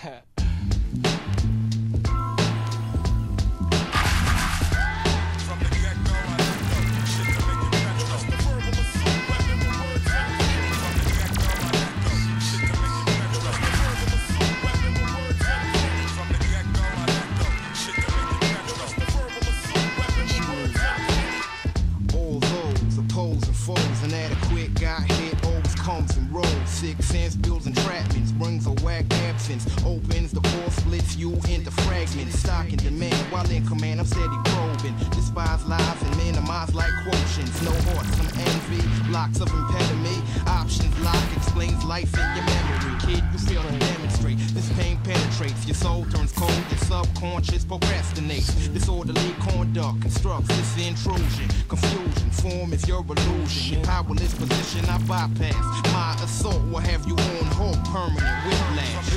Inadequate, got hit, always comes and rolls. 6 cents, bills, entrapments, brings a whack absence. Opens the core, splits you into fragments. Stock in demand, while in command, I'm steady probing. Despise lies and minimize like quotients. No heart, some envy, blocks of impediment. Options lock, explains life in your memory. Kid, you feel and demonstrate. This pain penetrates, your soul turns cold, your subconscious procrastinates. Disorderly conduct constructs this intrusion. Confusion, form is your illusion. Your powerless position I bypass. My assault will have you on hold, permanent whiplash.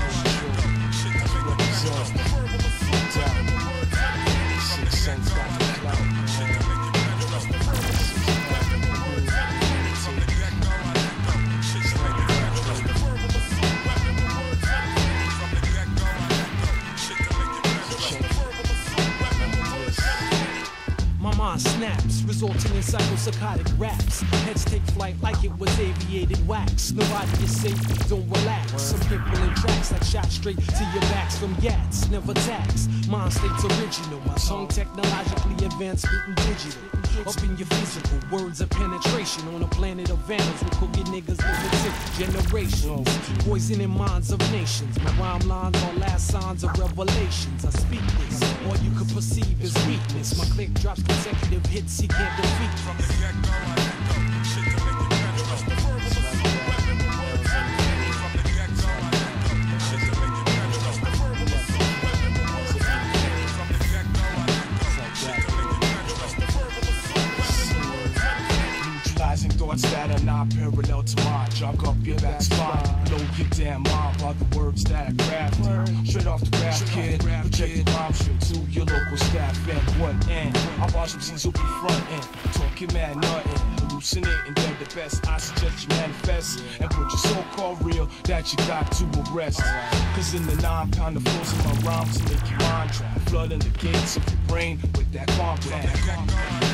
My mind snaps, resulting in psychopsychotic raps. Heads take flight like it was aviated wax. Nobody is safe, don't relax. Some people in tracks like shot straight to your backs from gats. Never tax, mind state's original. My tongue technologically advanced, spitting digital. Up in your physical, words of penetration. On a planet of vandals, we cooking niggas limited generations. Poisoning minds of nations. My rhyme lines are last signs of revelations. I speak this, all you could perceive is weakness. My click drops consecutive hits he can't defeat. From the get-go, thoughts that are not parallel to mine. Jog up your back spine, blow your damn mind by the words that I crafted. Straight off the graph, kid. Project the rhyme straight to your local staff at one end. I watch them scenes will be front end. Talking mad nothing, hallucinating, they're the best. I suggest you manifest and put your so-called real that you got to arrest. Cause in the 9-pound of force of my rhymes to make your mind trap. Flooding the gates of your brain with that compound.